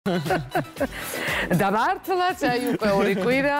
დამართლაც აი უკვე ორი კვირა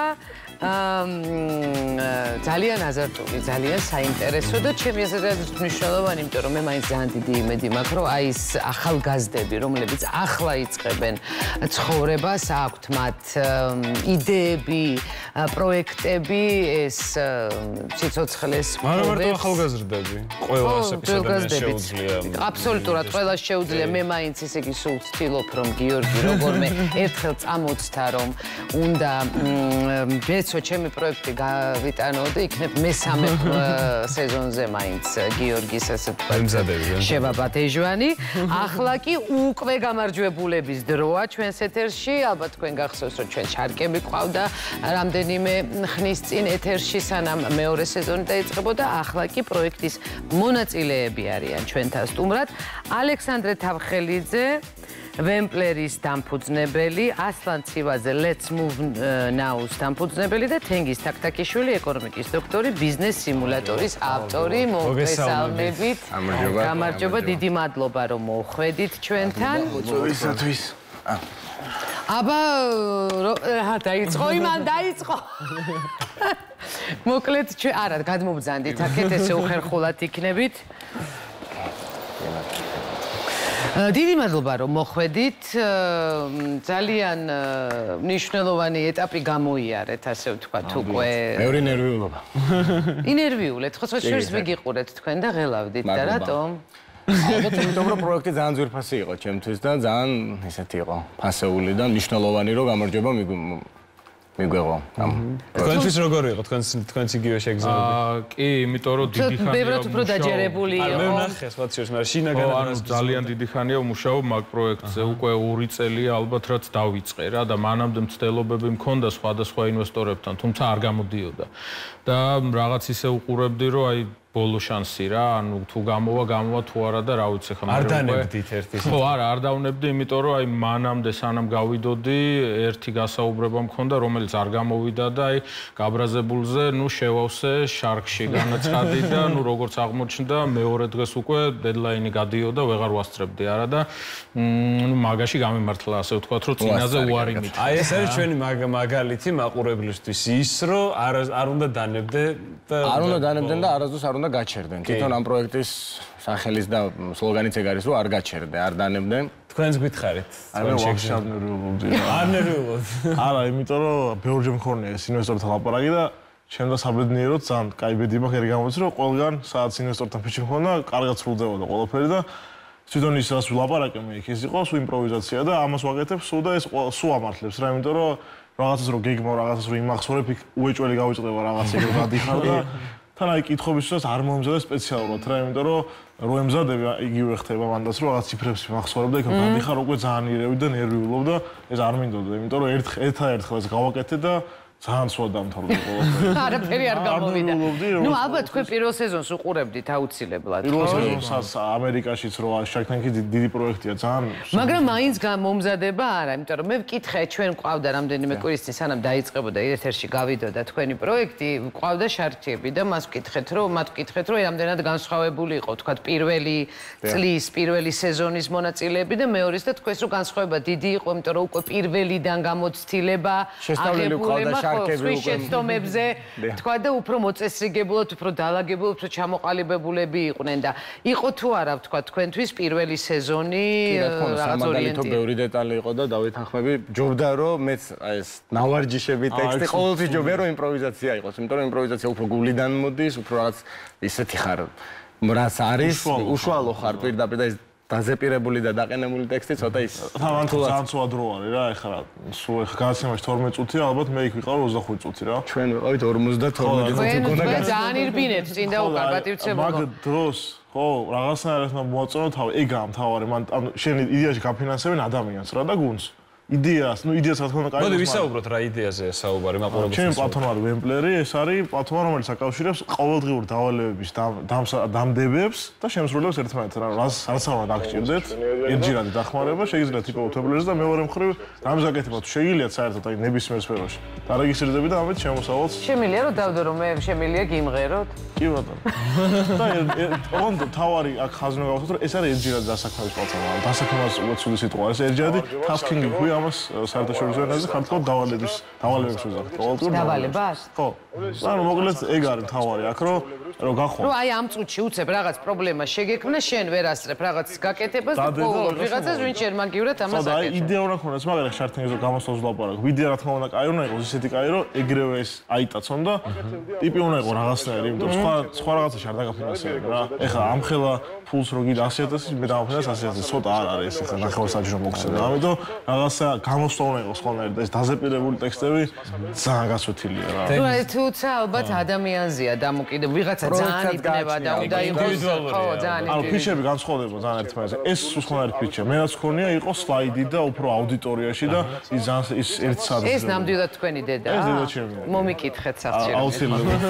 ძალიან აზარტული, ძალიან საინტერესო და ჩემი აზრით მნიშვნელოვანი, იმიტომ რომ მე მაინც ძალიან დიდი იმედი მაქვს, რომ აი ეს ახალგაზრდები, რომლებიც ახლა იწყებენ ცხოვრებას, აქვთ მათ იდეები, პროექტები, ეს სიცოცხლეს მაგრამ მარტო ახალგაზრდები, ყველა ადამიანს შეუძლია. აბსოლუტურად ყველას შეუძლია, მე მაინც ესე იგი სულ ვცდილობ რომ გიორგი როგორმე ერთხელ წამოწთა რომ უნდა მეცო ჩემი პროექტი გავიტანო და იქნებ მესამე სეზონზე მაინც გიორგის ასე ვთქვათ შევაბადეჟვანი. ახლა კი უკვე გამარჯვებულების დროა ჩვენს ეთერში, ალბათ თქვენ გახსოვს რომ ჩვენ შარკები ყავდა რამდენიმე ხნის წინ ეთერში სანამ მეორე სეზონი დაიწყებოდა, ახლა კი პროექტის მონაწილეები არიან ჩვენთან სტუმრად ალექსანდრე თავხელიძე, ვემპლერის დამფუძნებელი, ასლან ცივაძე, Let's Move Now-ს დამფუძნებელი და თენგიზ თაქთაქიშვილი, ეკონომიკის დოქტორი, ბიზნეს სიმულატორის ავტორი. მოგესალმებით. გამარჯობა, დიდი მადლობა რომ მოხვედით ჩვენთან. მოწვევისათვის. აბა, დაიწყო, იმან დაიწყო. მოკლედ, არა, გადმობძანდით, აქეთ ესე უხერხულად იქნებით. დიდი მადლობა რომ მოხვედით. ძალიან მნიშვნელოვანი ეტაპი გამოიარეთ, ასე ვთქვათ, უკვე. მეორე ნერვიულობა. ინერვიულეთ, ხო შორს მიგიყურეთ თქვენ და ღელავდით და რატომ? ალბათ იმიტომ რომ პროექტი ძალიან ძვირფასი იყო ჩემთვის და ძალიან ესეთი იყო, ფასეული და მნიშვნელოვანი რომ გამარჯვება მიგვეღო. თქვენთვის როგორ იყო? თქვენც იგივე შეგრძნებოდით? კი, იმიტომ რომ დიდი ხანია. ბევრად უფრო დაჯერებული იყო. მე ვნახე სხვა შორის, მაგრამ შინაგანად ძალიან დიდი ხანია ვმუშაობ მაგ პროექტზე, უკვე 2 წელია ალბათ რაც დავიწყე რა და მანამდე მცდელობები მქონდა სხვადასხვა ინვესტორებთან, თუმცა არ გამოდიოდა. და რაღაც ისე უყურებდი, რომ აი ბოლო შანსი რა, ანუ თუ გამოვა თუ არა და რა ვიცი ხომ არ დანებდით ერთის. ხო, არა, არ დავნებდი, იმიტომ რომ აი მანამდე სანამ გავიდოდი, ერთი გასაუბრება მქონდა, რომელიც არ გამოვიდა და აი გაბრაზებულზე, ნუ შევავსე შარკში განაცხადი და ნუ როგორც აღმოჩნდა, მეორე დღეს უკვე დედლაინი გადიოდა, ვეღარ ვასწრებდი არა და ნუ მაგაში გამიმართლა, ასე ვთქვათ, რომ წინაზე უარი მით. აი ეს არის ჩვენი მაგალითი მაყურებლისთვის ის, რომ არ უნდა დანებდე და არ უნდა დანებდნენ და არასდროს არ უნდა გაჩერდნენ. თვითონ ამ პროექტის სახელის და სლოგანიც ეგ არის, რომ არ გაჩერდე, არ დანებდნენ. თქვენს გითხარით. არ ნერვიულობდი. არ ნერვიულობ. არა, იმიტომ რომ ბევრჯერ მქონია ეს ინვესტორთა ლაპარაკი და ჩემ და საბედნიეროდ ძალიან კაი ბედი მაქვს, ეგრე გამოდის, რომ ყველგან სადაც ინვესტორთან ფიჩი მქონდა, კარგად სრულდებოდა ყველაფერი და თვითონ ის რაც ვილაპარაკე მე იქ ის იყო სულ იმპროვიზაცია და ამას ვაკეთებ სულ და ეს სულ ამართლებს რა, იმიტომ რომ რაღაცას რო გეგმო, რაღაცას რო იმახსოვრებ, იქ უეჭველი გავიწყდება რაღაც ეგრე გადიხარ და თან აი კითხვებისთვის არ მომზადე სპეციალურად რა, იმიტომ რომ რო ემზადები იგივე ხდება მანდაც რომ რაღაც ციფრებს ვახსოვრებ და იქ გადიხარ უკვე ძალიან ირევი და ნერვიულობ და ეს არ მინდოდა, იმიტომ რომ ერთადერთხელ ეს გავაკეთე და ძალიან სულ დამთავრდა ყველაფერი. არაფერი არ გამოვიდა. ნუ ალბათ თქვენ პირველ სეზონს უყურებდით აუცილებლად. პირველ სეზონსაც ამერიკაშიც რო Shark Tank-ი დიდი პროექტია ძალიან. მაგრამ მაინც მომზადება არა, იმიტომ რომ მე ვკითხე, ჩვენ ყავდა რამდენიმე კვირის წინ სანამ დაიწყებოდა ეთერში გავიდოდა თქვენი პროექტი, ყავდა შარკები და მას ვკითხეთ, რომ რამდენად განსხვავებული იყო, თქვათ პირველი წლის, პირველი სეზონის მონაწილეები და მეორეს და თქვენს რომ განსხვავება დიდი იყო, იმიტომ რომ უკვე პირველიდან გამოცდილება აღებულება შეცდომებზე თქვა და უფრო მოწესრიგებულად, უფრო დალაგებულად, უფრო ჩამოყალიბებულები იყვნენ და იყო თუ არა თქვა თქვენთვის პირველი სეზონი რაღაც ორიენტირებული. ბევრი დეტალი იყო და დავითანხმები, ჯობდა რომ მეც ეს ნავარჯიშები ტექსტი ყოველთვის ჯობდა რომ იმპროვიზაცია იყოს, იმიტომ რომ იმპროვიზაცია უფრო გულიდან მოდის, უფრო რაღაც ისეთი ხარ, რაც არის, უშუალო ხარ პირდაპირ და ეს დაზეპირებული და დაყენებული ტექსტი ცოტა ის ძალიან ცუდა დრო არის რა, ეხლა სულ განაცემაში 12 წუთია, ალბათ მე იქ ვიყავ 25 წუთი რა. ჩვენ ვიყავით 52 წუთი გონდა ძალიან ირბინეთ წინ და უკარპატივცემულო. მაგ დროს ხო, რაღაცნაირად მოაწონო თავი, ეგაა მთავარი, მან შენ იდეაში გაფინანსებენ ადამიანს რა და გუნდს. იდეას რა თქმა უნდა, მოდი ვისაუბროთ რა იდეაზეა საუბარი მაყურებელს. ჩემი პლატფორმა არის Wembley, ეს არის პლატფორმა, რომელიც აკავშირებს ყოველდღიურ დავალებების დამდებებს და შემსრულებს ერთმანეთთან. რაც არ უნდა დაგჭირდეთ, ერთჯერადი დახმარება შეიძლება ტიპო უთებლეზე და მეორე მხრივ რამის გაკეთება თუ შეგიძლიათ საერთოდ აი ნებისმიერ სფეროში. დარეგისტრირდები და ამით შემოსავალს. შემიძლია რომ დავდო რომ მე შემიძლია გიმღეროთ? კი ბატონო. და ოღონდ თავარი აქ ხაზნა გავხსნათ რომ ეს არის ერთჯერადი დასაქმების პლატფორმა. დასაქმებას უცუდი სიტყვა არის ერთჯერადი tasking-ი ქვია ამას საერთაშორისო ენაზე ქართულად დავალებებს ვიზახთ. დავალებას? ხო. ანუ მოკლედ ეგ არის თავარი აქ რომ გახვალ. რომ აი ამ წუთში უცებ რაღაც პრობლემა შეგექმნა, შენ ვერ ასწრებ რაღაც გაკეთებას და პოულობ ვიღაცას ვინ შენ მაგივრად ამას აკეთებ. აი იდეა უნდა ქონდეს, მაგრამ შარტინგზე გამოსვლას ვლაპარაკ. ვიდეო რა თქმა უნდა კაი უნდა იყოს, ისეთი კაი რომ ეგრევე ეს აიტაცონ და ტიპი უნდა იყოს რაღაცნაირი, იმიტომ სხვა რაღაცაში არ დაგაფინანსებია რა. ეხლა ამხელა ფულს რო გიდა 100.000, მე დავაფინანს 100.000, ცოტა არ არის ეხლა ნახევარსაჯრო მოგცემა. ამიტომ რაღაცა გამოსვლა უნდა იყოს ყველანაირად და ეს დაზეპირებული ტექსტები ძალიან გასვეთილია რა. თუცა ალბათ ადამიანზეა დამოკიდებული, ვიღაცა ძალიან იბნება და უნდა იყოს ხო, ძალიან ანუ ფიჩები განსხვავდება ძალიან ერთმანეთზე. ეს უცხოური ფიჩა. მე რაც ქონია იყო სლაიდი და უფრო აუდიტორიაში და ის ძალიან ის 1 საათი. ეს ნამდვილად თქვენი დედაა? ეს დედა ჩემი. მომიკითხეთ საერთოდ. აუცილებლად.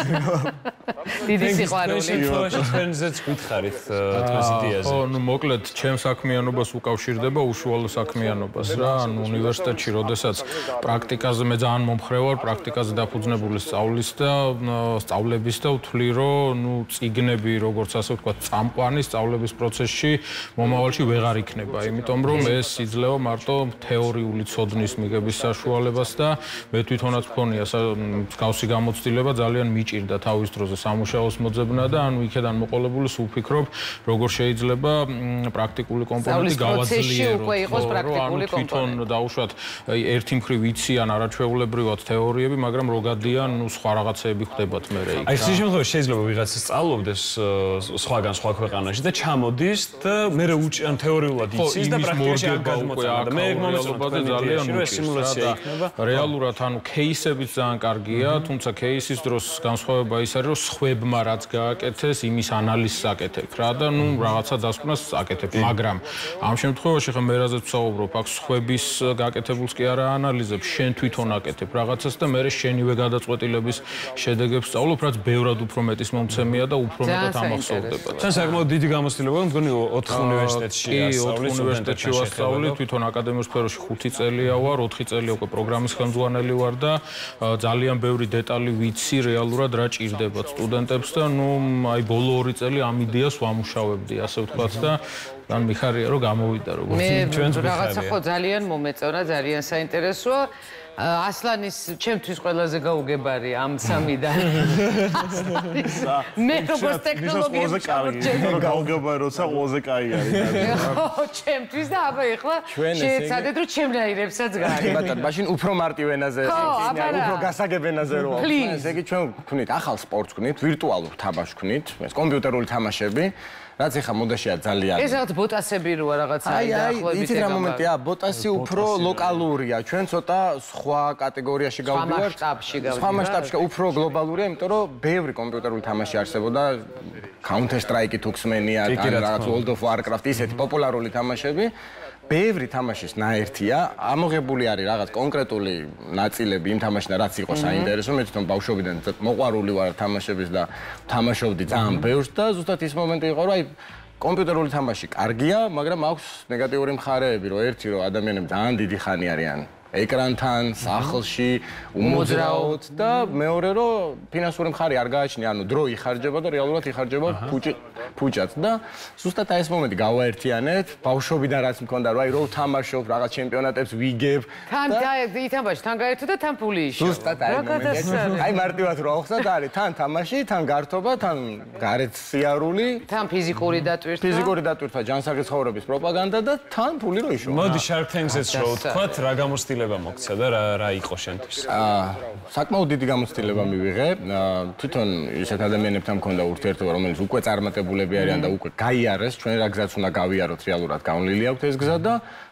დიდი სიყვარული. ჩვენზეც გითხარით თქვენს იდეაზე. ხო, ну მოკლედ, ჩემ საქმიანობას უკავშირდება უშუალო საქმიანობას რა. ანუ უნივერსიტეტში, როდესაც პრაქტიკაზე მე ძალიან მომხრე ვარ, პრაქტიკაზე დაფუძნებული სწავლების და ვთვლი, რომ ну წიგნები, როგორც ასე ვთქვათ, წამყვანი სწავლების პროცესში მომავალში ვეღარ იქნება, იმიტომ რომ ეს იძლევა მარტო თეორიული ცოდნის მიღების საშუალებას და მე თვითონაც მქონია მსგავსი გამოცდილება, ძალიან მიჭირდა თავის დროზე სამუშაოს მოძებნა და ანუ იქედან მოყოლებული სულ ვფიქრობ, როგორ შეიძლება პრაქტიკული კომპონენტი გავაძლიეროთ. ანუ თვითონ დაუშვათ ერთი მხრივ ვიციან არაჩვეულებრივად თეორიები, მაგრამ რო გადიან, ну სხვა რაღაცეები ხდებათ მე იქ. აი ხშირ შემთხვევაში შეიძლება ვიღაცა სწავლობდეს სხვაგან სხვა ქვეყანაში და ჩამოდის და მე უჭან თეორიულად იცის და პრაქტიკაში არ გადმოწევდა. მე მომეწონებაზე ძალიან სიმულაცია იქნება. რეალურად ანუ кейსებიც ძალიან კარგია, თუმცა кейსის დროს განსხვავება ის არის, რომ სხვებმა რაც გააკეთეს, იმის ანალიზს აკეთებ რა და ну რაღაცა დასკვნას აკეთებ, მაგრამ ამ შემთხვევაში ხა მე რაზეც ვსაუბრობ, აქ სხვების გაკეთებულს კი არა ანალიზებ, შენ თვითონ აკეთებ რაღაცას და მე შენივე გადაწყვეტილების შედეგებს სწავლობ, რაც ბევრად უფრო მეტის მომცემია და უფრო მეტად ამახსოვრდება. თან საკმაოდ დიდი გამოცდილება მგონი 4 უნივერსიტეტში ასწავლი, 4 უნივერსიტეტში ვასწავლი, თვითონ აკადემიურ სფეროში 5 წელია ვარ, 4 წელი უკვე პროგრამის ხელმძღვანელი ვარ და ძალიან ბევრი დეტალი ვიცი რეალურად რა ჭირდება სტუდენტებს და ну აი ბოლო 2 წელი ამ იდეას ვამუშავებდი, ასე ვთქვათ და ან მიხარია რომ გამოვიდა როგორც ჩვენც რაღაცა ხო ძალიან მომეწონა, ძალიან საინტერესოა. ასლანის ჩემთვის ყველაზე გაუგებარი ამ სამიდან. მე როგორც ტექნოლოგიების ჩამორჩენილი გაუგებარი როცა ყველაზე კაი არის. ხო, ჩემთვის და აბა ეხლა შეეცადეთ რომ ჩემნაირებსაც გააკეთე. ბატონო, მაშინ უფრო მარტივ ენაზე, უფრო გასაგებ ენაზე რო აქვს. ესე იგი ჩვენ ვქნით ახალ სპორტს ვქნით, ვირტუალურ თამაშს ვქნით, ეს კომპიუტერული თამაშები. რაც ეხა მოდაშია ძალიან. ეს რაღაც ბოტასები როა რაღაცა დაახლოებით ეგ. იცით რა მომენტია, ბოტასი უფრო ლოკალურია. ჩვენ ცოტა სხვა კატეგორიაში გავდივართ. სხვა მასშტაბში უფრო გლობალურია, იმიტომ რომ ბევრი კომპიუტერული თამაში არსებობდა. Counter Strike, X-Men-ია, რაღაც World of Warcraft, ისეთი პოპულარული თამაშები. ბევრი თამაშის ნაერთია, ამოღებული არის რაღაც კონკრეტული ნაწილები იმ თამაშიდან, რაც იყო საინტერესო. მე თვითონ ბავშვობიდან მოყვარული ვარ თამაშების და თამაშობდი ძალიან ბევრს და ზუსტად ის მომენტი იყო, რომ აი კომპიუტერული თამაში კარგია, მაგრამ აქვს ნეგატიური მხარეები, რომ ერთი რომ ადამიანები ძალიან დიდი ხანი არიან ეკრანთან, სახლში, უმოძრაოდ და მეორე რომ ფინანსური მხარე არ გააჩნია, ანუ დრო იხარჯება და რეალურად იხარჯება ფუჭად და ზუსტად აი ეს მომენტი გავაერთიანეთ, ბავშვობიდან რაც მქონდა, რომ აი რო თამაშობ, რაღაც ჩემპიონატებს ვიგებ. თან ითამაში, თან გაერთო და თან ფული იშო. ზუსტად აი მომენტი. აი მარტივად რო ახსნათ, არის თან თამაში, თან გართობა, თან გარეთ სიარული, თან ფიზიკური დატვირთვა, ჯანსაღი ცხოვრების პროპაგანდა და თან ფული რო იშო. მოდი Shark Tank-ზეც რო ვთქვათ, რა გამოცდილება მოგცა და რა იყო შენთვის? საკმაოდ დიდი გამოცდილება მივიღე. თვითონ ისეთ ადამიანებთან მქონდა ურთიერთობა, რომელიც უკვე წარმატებულები არიან და უკვე გაიარეს, ჩვენ რა გზაც უნდა გავიაროთ რეალურად, გავლილი აქვთ ეს გზა და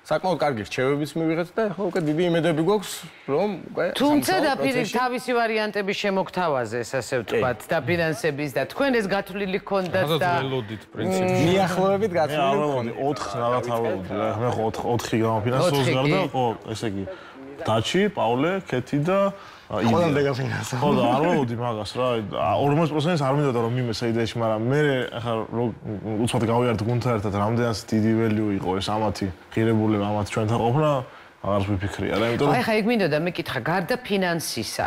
საკმაოდ კარგი რჩევებიც მივიღეთ და ხო უკვე დიდი იმედები გვაქვს რომ უკვე თუმცა თავისი ვარიანტები შემოგთავაზეს ასე ვთქვათ და ფინანსების და თქვენ ეს გათვლილი გქონდათ და ველოდით პრინციპში მიახლოებით გათვლილი გქონდა 4 რაღაც ავლებდი რა მე ხო 4 გამოფინანსოს გარდა ხო ესე იგი დაჩი პაულე ქეთი და ყველამდე გაფინანსა. ხო და არ ველოდი მაგას რა 40%-ს არ მინდოდა რომ მიმეს იდეაში, მაგრამ მე ახლა უცბად გავიარეთ გუნდთან ერთად რამდენად დიდი value იყო ეს ამათი ღირებულება ამათ ჩვენთან ყოფნა აღარ ვიფიქრია რა იმიტომ რომ აი ხა იქ მინდოდა მეკითხა გარდა ფინანსისა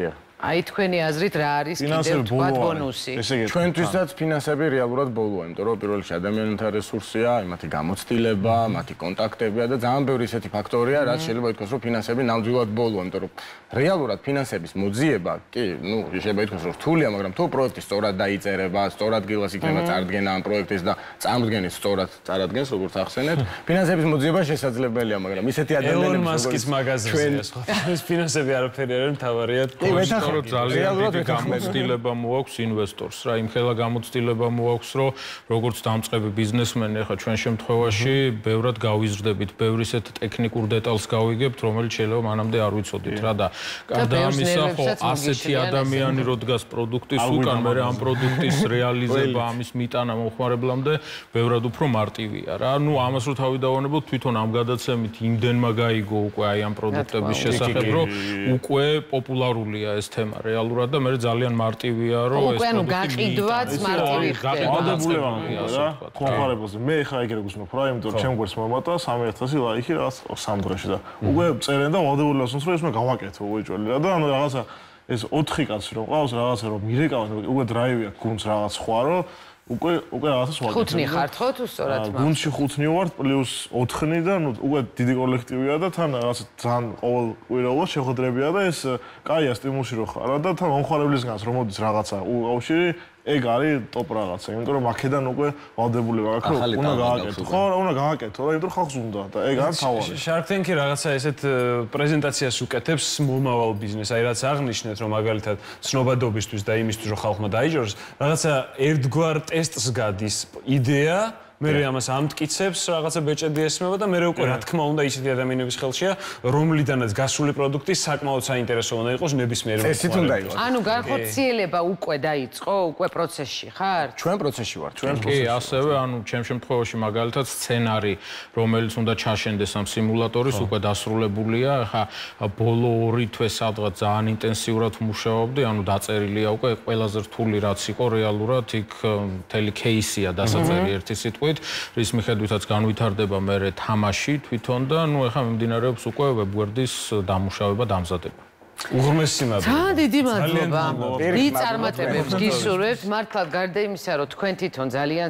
აი თქვენი აზრით რა არის კიდევ თქვა ბონუსი ჩვენთვისაც ფინანსები რეალურად ბოლოა იმიტომ რომ პირველ რიგში ადამიანთა რესურსია მათი გამოცდილება მათი კონტაქტებია და ძალიან ბევრი ისეთი ფაქტორია რაც შეიძლება ითქვას რომ ფინანსები ნამდვილად ბოლოა იმიტომ რომ რეალურად ფინანსების მოძიება კი ნუ შეიძლება ითქვას რომ რთულია მაგრამ თუ პროექტი სწორად დაიწერება სწორად გილას იქნება წარდგენა ამ პროექტის და წამდგენის სწორად წარადგენს როგორც ახსენეთ ფინანსების მოძიება შესაძლებელია მაგრამ ისეთი ადამიანები ელონ მასკის მაღაზია ხო ეს ფინანსები არაფერი არ არის მთავარია რომ ძალიან დიდი გამოცდილება მოაქვს ინვესტორს რა იმხელა გამოცდილება მოაქვს რომ როგორც დამწყები ბიზნესმენი ახლა ჩვენ შემთხვევაში ბევრად გავიზრდებით ბევრ ისეთ ტექნიკურ დეტალს გავიგებთ რომელიც შეიძლება მანამდე არ ვიცოდით რა და გარდა ამისა ხო ასეთი ადამიანი რო დგას პროდუქტის უკან მე ამ პროდუქტის რეალიზება ამის მიტანა მომხმარებლამდე ბევრად უფრო მარტივია რა ნუ ამას რო თავი დავანებოთ თვითონ ამ გადაცემით იმდენმა გაიგო უკვე აი ამ პროდუქტების შესახებ რომ უკვე პოპულარულია ეს თემა რეალურად და მე ძალიან მარტივია რომ ეს უკვე ანუ გაყიდვაც მარტივი ხდება. რა კონკურენტებზე მე ხა ეგრე გუსმენთ რა იმიტომ რომ ჩემ გვერდს მომატა 3000 ლაიქი რაღაც 3 დღეში და უკვე წერენ და ვალდებულებას უნდა რომ ეს მე გავაკეთო უეჭველი რა და ანუ რაღაცა ეს 4 კაცი რომ ყავს რაღაცა რომ მირეკავენ უკვე დრაივია გუნდს რაღაც სხვა რომ უკვე რაღაცას ვაკეთებ. 5 ხართ ხო თუ სწორად მაგ? გუნდში 5 ვართ პლუს 4 და ნუ უკვე დიდი კოლექტივია და თან რაღაც ძალიან ყოველ კვირაულად შეხვედრებია და ეს კაია სტიმულში რო ხარ და თან მომხმარებლისგანაც რომ მოდის რაღაცა უკავშირი ეგ არის ტოპ რაღაცა, იმიტომ რომ აქედან უკვე ვალდებულება აქვს რომ უნდა გააკეთო. ხო, უნდა გააკეთო, რა, იმიტომ რომ ხალხს უნდა და ეგ არის თავი. Shark Tank-ი რაღაცა ესეთ პრეზენტაციას უკეთებს მომავალ ბიზნესს, აი რაც აღნიშნეთ რომ მაგალითად ცნობადობისთვის და იმისთვის რომ ხალხმა დაიჯეროს, რაღაცა ერთგვარ ტესტს გადის იდეა მე ამას ამტკიცებს რაღაცა ბეჭედი ესმება და მე უკვე რა თქმა უნდა ისეთი ადამიანების ხელშია რომლიდანაც გასული პროდუქტი საკმაოდ საინტერესო უნდა იყოს ნებისმიერ წესით უნდა იყოს ანუ განხორციელება უკვე დაიწყო უკვე პროცესში ხარ ჩვენ პროცესში ვართ ჩვენ კი ასევე ანუ ჩემ შემთხვევაში მაგალითად სცენარი რომელიც უნდა ჩაშენდეს ამ სიმულატორის უკვე დასრულებულია ახლა ბოლო 2 თვე სადღაც ძალიან ინტენსიურად მუშაობდი ანუ დაწერილია უკვე ყველაზე რთული რაც იყო რეალურად იქ მთელი кейსია დასაწერი ერთი სიტყვით რის მიხედვითაც განვითარდება მე თამაში თვითონ და ნუ ეხლა მიმდინარეობს უკვე ვებგვერდის დამუშავება დამზადება. უღრმესი მადლობა. ძალიან დიდი მადლობა. დიდ წარმატებებს გისურვებთ. მართლაც გარდა იმისა, რომ თქვენ თვითონ ძალიან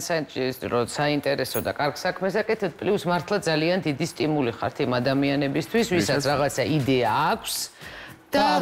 საინტერესო და კარგ საქმეს აკეთებთ, პლუს მართლაც ძალიან დიდი სტიმული ხართ იმ ადამიანებისთვის, ვისაც რაღაცა იდეა აქვს. და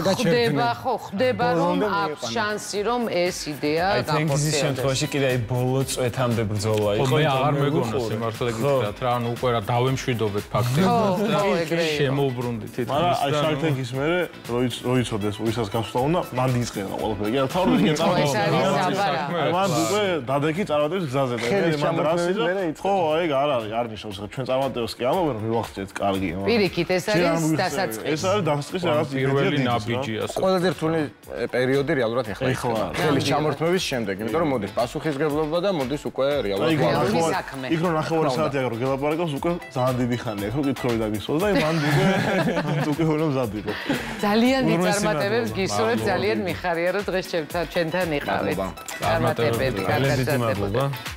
ხდება რომ აქვს შანსი რომ ეს იდეა განხორციელდეს. აი შემთხვევაში კიდე აი ბოლო წვეთამდე ბრძოლა იყო. მე აღარ მეგონა სიმართლე გითხრათ რა, ანუ უკვე რა დავემშვიდობეთ ფაქტებად და შემოვბრუნდით თითქოს. მაგრამ აი Shark Tank-ის მერე რო იცოდეს ვისაც გასვლა უნდა, მან დიწყება ყველაფერი. კი, თავად იგი წავიდა. მან უკვე დადექი წარმატების გზაზე და მან რასი და ხო, ეგ არ არის, არ ნიშნავს რა ჩვენ წარმატებას კი ამბობენ რომ მივახცეთ კარგი. პირიქით ეს არის დასაწყისი. ეს არის დასაწყისი რაღაც პირველი ნაბიჯი ასე. ყველაზე რთული პერიოდი რეალურად ეხლა ხელის ჩამორთმევის შემდეგ, იმიტომ რომ მოდის პასუხისგებლობა და მოდის უკვე რეალურად საქმე. იქ რო 9 საათი აგრო გელაპარაკობს უკვე ძალიან დიდი ხანია, ხო კითხვები დაგისვლა და მან უკვე უნდა მზად იყო. ძალიან დიდ წარმატებებს გისურვებთ, ძალიან მიხარია რომ დღეს ჩვენთან იყავით. წარმატებები, ძალიან დიდი მადლობა.